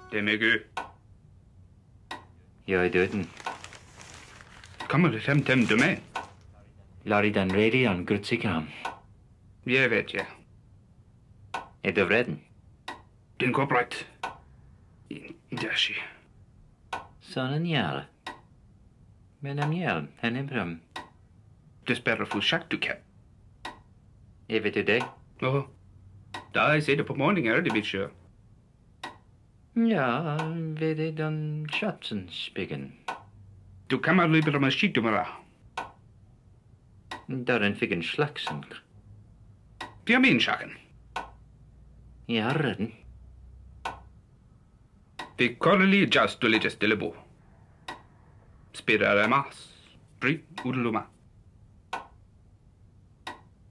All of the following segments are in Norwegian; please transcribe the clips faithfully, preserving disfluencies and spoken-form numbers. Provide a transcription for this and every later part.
Det er med gøy. Jeg er døden. Kommer det frem til til meg? Larry den redian grutsikam. Jeg vet jeg. Er du vreden? Den går breit. Dashi. Sånn en gjør. Men en gjør, en imprøm. Dessverre for sagt du kan. Jeg vet du det? Åh. Da jeg ser det på morgenen er det vidt sjø. Ja, ved det den Schatzensbyggen. Du kan mal lieber mal skittumera. Der en fikk en slaksen. Vi har min sjaken. Jeg har redden. Vi korreli just du litt stille bo. Spirare mas. Bry udluma.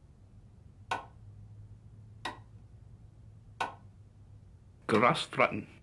Grasfratten.